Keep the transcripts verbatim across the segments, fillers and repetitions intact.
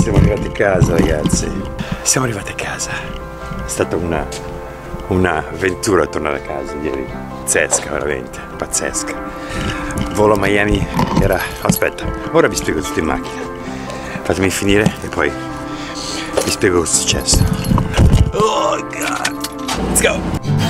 Siamo arrivati a casa, ragazzi. Siamo arrivati a casa. È stata una un'avventura tornare a casa ieri. Pazzesca, veramente, pazzesca. Il volo a Miami era... Aspetta, ora vi spiego tutto in macchina. Fatemi finire e poi vi spiego cosa è successo. Oh God. Let's go.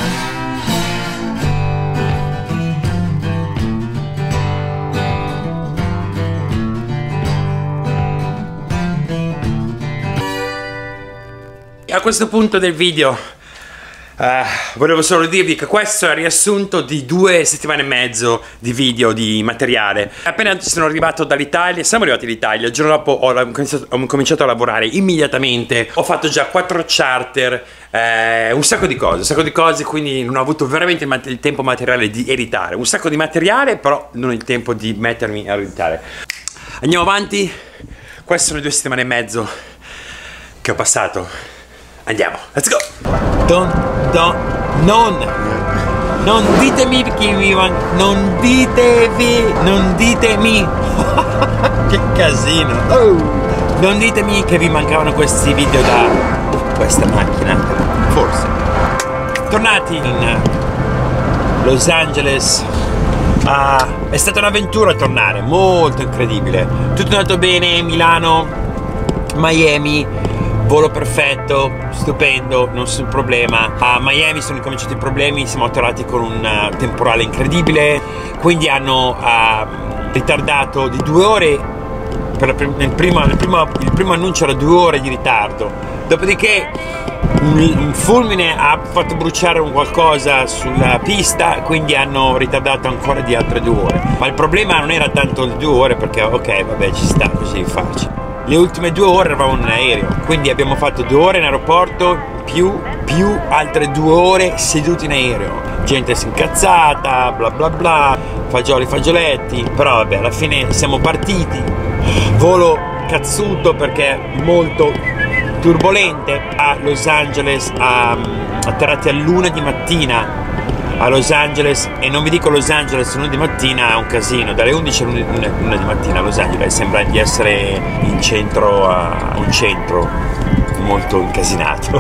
A questo punto del video uh, volevo solo dirvi che questo è il riassunto di due settimane e mezzo di video, di materiale. Appena sono arrivato dall'Italia, siamo arrivati all'Italia, il giorno dopo ho cominciato, ho cominciato a lavorare immediatamente. Ho fatto già quattro charter, eh, un sacco di cose, un sacco di cose, quindi non ho avuto veramente il, il tempo materiale di editare. Un sacco di materiale, però non ho il tempo di mettermi a editare. Andiamo avanti. Queste sono le due settimane e mezzo che ho passato. Andiamo, let's go! Don, don, non, non ditemi che vi man... non ditevi, non ditemi, che casino, oh. Non ditemi che vi mancavano questi video da questa macchina, forse. Tornati in Los Angeles, ah, è stata un'avventura tornare, molto incredibile. Tutto è andato bene, Milano, Miami. Volo perfetto, stupendo, nessun problema. A Miami sono incominciati i problemi, siamo atterrati con un uh, temporale incredibile, quindi hanno uh, ritardato di due ore, per la prim nel primo, nel primo, il primo annuncio era due ore di ritardo, dopodiché un, un fulmine ha fatto bruciare un qualcosa sulla pista, quindi hanno ritardato ancora di altre due ore. Ma il problema non era tanto le due ore, perché ok, vabbè, ci sta, così farci. Le ultime due ore eravamo in aereo, quindi abbiamo fatto due ore in aeroporto più, più altre due ore seduti in aereo. Gente si è incazzata, bla bla bla, fagioli fagioletti, però vabbè, alla fine siamo partiti. Volo cazzuto perché molto turbolente a Los Angeles, a, atterrati a luna di mattina a Los Angeles, e non vi dico Los Angeles luna di mattina, è un casino, dalle undici alle una di mattina a Los Angeles sembra di essere in centro a un centro molto incasinato.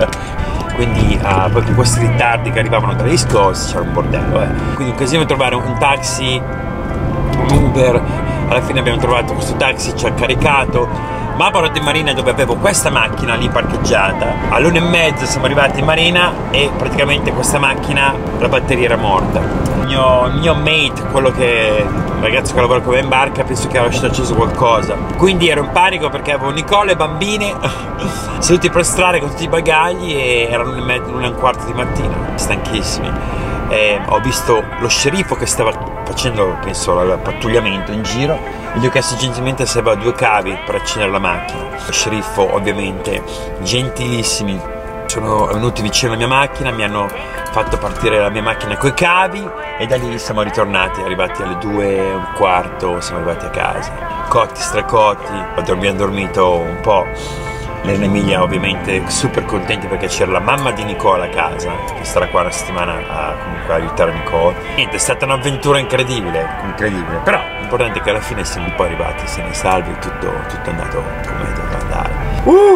Quindi uh, poi con questi ritardi che arrivavano dagli Coast c'era un bordello, eh. Quindi un casino trovare un taxi, un Uber. Alla fine abbiamo trovato questo taxi, ci ha caricato. Ma a bordo in marina, dove avevo questa macchina lì parcheggiata, all'una e mezza siamo arrivati in marina e praticamente questa macchina, la batteria era morta. Il mio, il mio mate, quello che, il ragazzo che lavora con me in barca, penso che aveva acceso qualcosa. Quindi ero in panico perché avevo Nicole e bambine seduti per strada con tutti i bagagli e erano l'una e un quarto di mattina, stanchissimi. E ho visto lo sceriffo che stava facendo, penso, il pattugliamento in giro, e gli ho chiesto gentilmente se aveva due cavi per accendere la macchina. Lo sceriffo, ovviamente, gentilissimi, sono venuti vicino alla mia macchina, mi hanno fatto partire la mia macchina coi cavi e da lì siamo ritornati, arrivati alle due e un quarto, siamo arrivati a casa, cotti, stracotti, abbiamo dormito un po'. Lena e Emilia ovviamente super contenti perché c'era la mamma di Nicole a casa, che starà qua una settimana a comunque aiutare Nicole. Niente, è stata un'avventura incredibile, incredibile, però l'importante è che alla fine siamo un po' arrivati, se ne salvi, tutto, tutto è andato come doveva andare. Uh,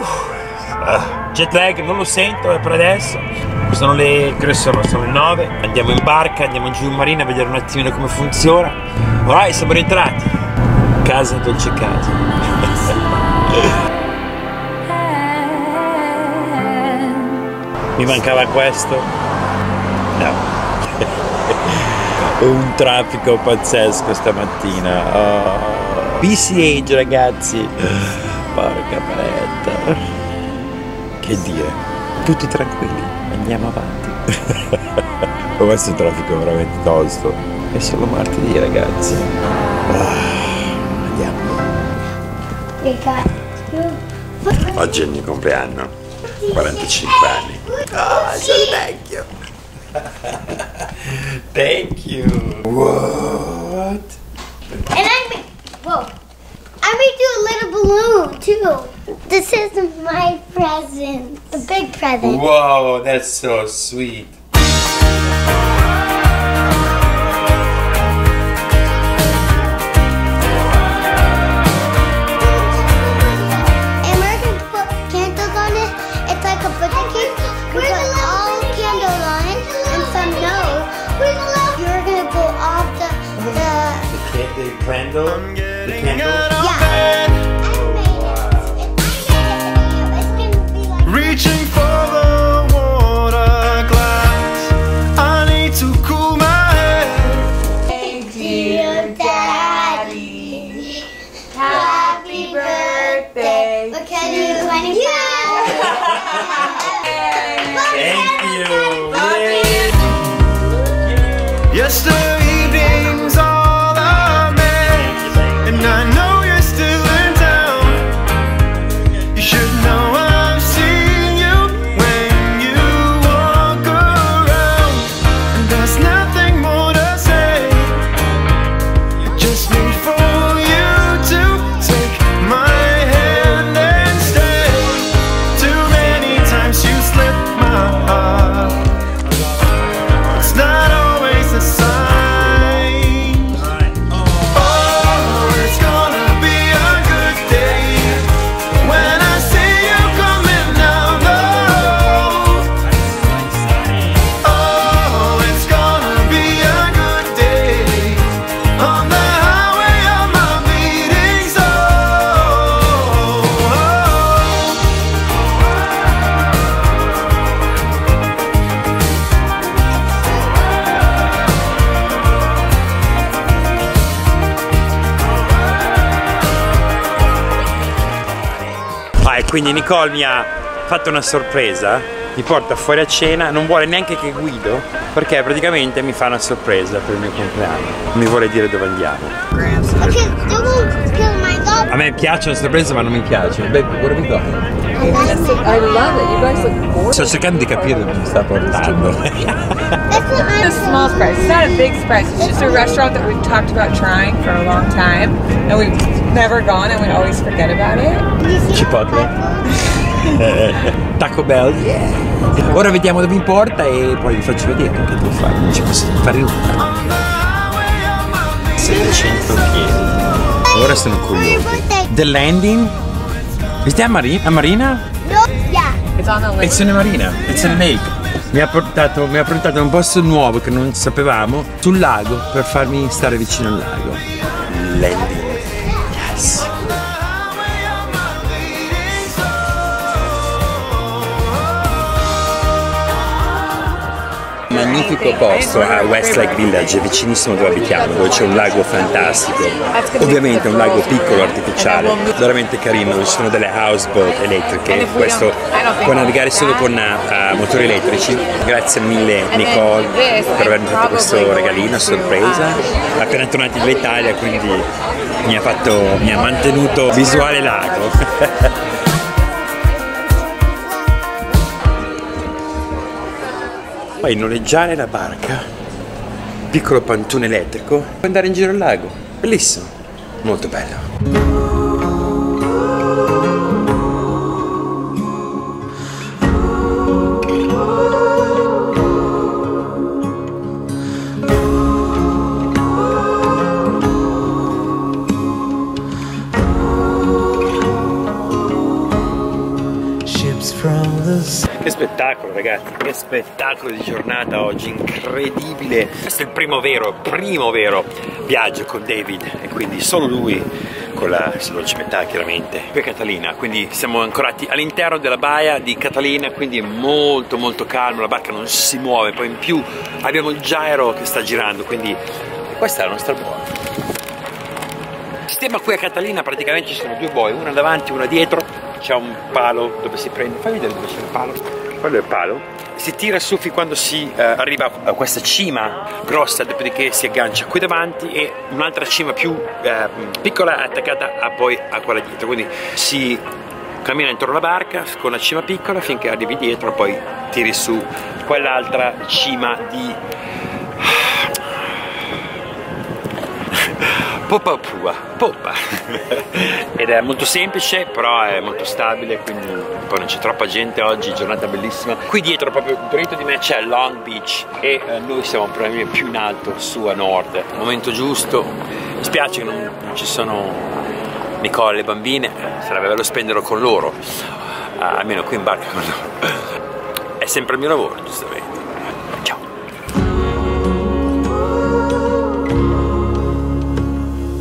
uh, jet lag non lo sento, è per adesso. Sono le, credo sono, sono le nove, andiamo in barca, andiamo giù in marina a vedere un attimino come funziona. Ormai siamo rientrati, casa dolce casa. Mi mancava questo? No. Un traffico pazzesco stamattina. Oh. P C H, ragazzi. Porca paletta. Che dire? Tutti tranquilli, andiamo avanti. Questo traffico è veramente tosto. È solo martedì, ragazzi. Oh. Andiamo. Oggi è il mio compleanno. quarantacinque anni. Ah, oh, sono vecchio. Thank you. What? And I made, whoa, I made you a little balloon too. This is my present, a big present. Whoa, that's so sweet. And the candle? The candle? Yeah. Reaching for the water glass, I need to cool my head. Hey dear Daddy, happy birthday to twenty-five. Thank you! Yes, the evening's all a mess, and I know you're still in town. You should know I've seen you when you walk around, and there's nothing more to say. I just need for you to take my hand and stay. Too many times you slipped my heart. It's not always the sign. Oh, it's gonna be a good day when I see you coming down the road. Oh, it's gonna be a good day on the highway of my beating soul. Ah, e quindi Nicole mi ha fatto una sorpresa, mi porta fuori a cena, non vuole neanche che guido, perché praticamente mi fa una sorpresa per il mio compleanno. Non mi vuole dire dove andiamo. Okay, don't kill my dog. A me piacciono le sorprese ma non mi piacciono. Baby, what are we going? I love it. You guys look gorgeous. Sto cercando di capire dove mi sta portando. That's what I'm It's a small surprise. It's not a big surprise. It's just a restaurant that we've talked about trying for a long time, and we've never gone, and we always forget about it. Chipotle. Taco Bell. Yeah. Ora vediamo dove mi porta e poi vi faccio vedere che devo fare. Non ci posso fare nulla. settecento piedi. Ora sono curioso. The landing? Is that Marina? A Marina? No, yeah. It's on the list. It's in a marina, it's in a lake. Mi ha portato, mi ha portato a un posto nuovo che non sapevamo, sul lago, per farmi stare vicino al lago. Landing. Yes. Magnifico posto a Westlake Village, vicinissimo dove abitiamo, dove c'è un lago fantastico. Ovviamente un lago piccolo, artificiale, veramente carino, dove ci sono delle houseboat elettriche. Questo può navigare solo con uh, motori elettrici. Grazie mille Nicole per avermi fatto questo regalino a sorpresa. Appena tornati dall'Italia, quindi mi ha fatto, mi ha mantenuto visuale lago. Poi noleggiare la barca, piccolo pontoon elettrico, per andare in giro al lago. Bellissimo, molto bello. Che spettacolo ragazzi, che spettacolo di giornata oggi, incredibile. Questo è il primo vero, primo vero viaggio con David e quindi solo lui con la dolce metà chiaramente. Qui è Catalina, quindi siamo ancorati all'interno della baia di Catalina, quindi è molto molto calmo, la barca non si muove, poi in più abbiamo il gyro che sta girando, quindi questa è la nostra boa. Il sistema qui a Catalina praticamente ci sono due boie, una davanti e una dietro. C'è un palo dove si prende, fai vedere dove c'è il palo, quello è il palo, si tira su fin quando si eh, arriva a questa cima grossa, dopodiché si aggancia qui davanti e un'altra cima più eh, piccola attaccata a poi a quella dietro, quindi si cammina intorno alla barca con la cima piccola finché arrivi dietro, poi tiri su quell'altra cima di Popa Pua, Popa. Ed è molto semplice, però è molto stabile, quindi poi non c'è troppa gente oggi, giornata bellissima. Qui dietro, proprio dietro di me, c'è Long Beach e eh, noi siamo probabilmente più in alto, su a nord. Momento giusto, mi spiace che non, non ci sono Nicole e le bambine, sarebbe bello spenderlo con loro, uh, almeno qui in barca con loro. È sempre il mio lavoro, giustamente. Ciao.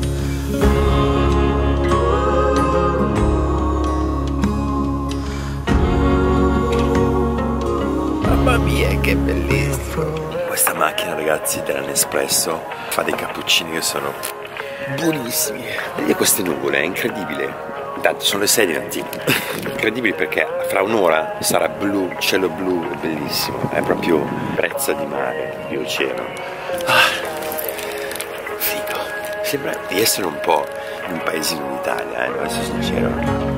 Nespresso, fa dei cappuccini che sono buonissimi. Vedi queste nuvole, è incredibile. Intanto sono le sei di mattina. Incredibile perché fra un'ora sarà blu, cielo blu, è bellissimo. È proprio brezza di mare, di oceano. Ah, figo. Sembra di essere un po' in un paesino d'Italia, eh, devo essere sincero.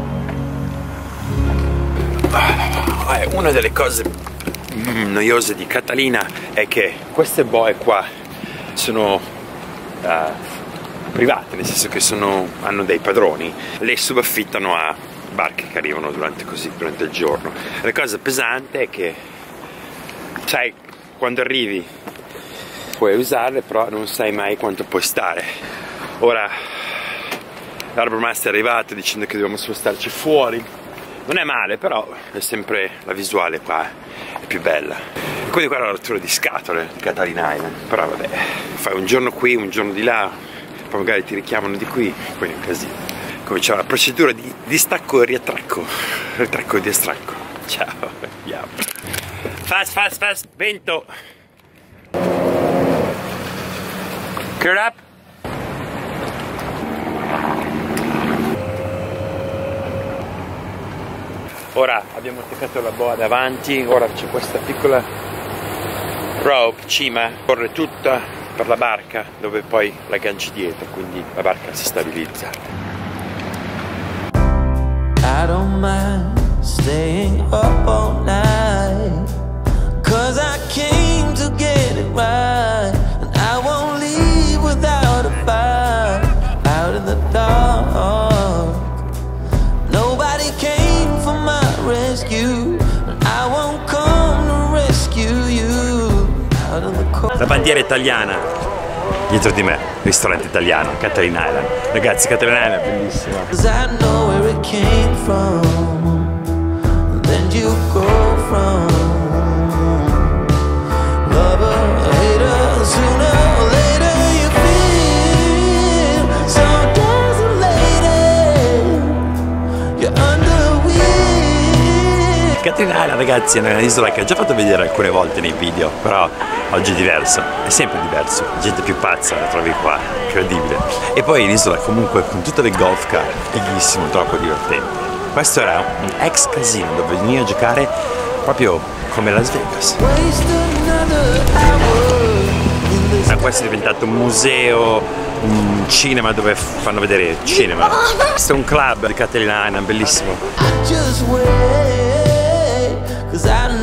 Ah, una delle cose mm, noiose di Catalina è che queste boe qua sono uh, private, nel senso che sono, hanno dei padroni, le subaffittano a barche che arrivano durante, così, durante il giorno. La cosa pesante è che, sai, quando arrivi puoi usarle, però non sai mai quanto puoi stare. Ora l'Harbour Master è arrivato dicendo che dobbiamo spostarci fuori. Non è male, però è sempre la visuale qua è più bella. E quindi qua è la rottura di scatole di Catalina Island. Però vabbè, fai un giorno qui, un giorno di là, poi magari ti richiamano di qui, poi è un casino. Comincia la procedura di distacco e riattracco, riattracco e distracco. Ciao, andiamo. Fast, fast, fast, vento. Clear up. Ora abbiamo attaccato la boa davanti, ora c'è questa piccola rope, cima, corre tutta per la barca dove poi la ganci dietro, quindi la barca si stabilizza. I don't mind staying up all night, 'cause I came to get it right, and I won't leave without a fight, out in the dark. Nobody came for my rescue, and I won't come to rescue you, out in the cold. La bandiera italiana dietro di me, ristorante italiano, Catalina Island. Ragazzi, Catalina Island è bellissima. 'Cause I know where it came from, and then you go from lover, hater, sooner or later you feel so desolated, you're under wheel. Catalina Island, ragazzi, è un'isola che ho già fatto vedere alcune volte nei video, però oggi è diverso, è sempre diverso, gente più pazza la trovi qua, incredibile. E poi l'isola comunque con tutte le golf car, fighissimo, troppo divertente. Questo era un ex casino dove veniva a giocare proprio come Las Vegas. Ma questo è diventato un museo, un cinema dove fanno vedere cinema. Questo è un club di Catalina Island, bellissimo. I just wait, 'cause I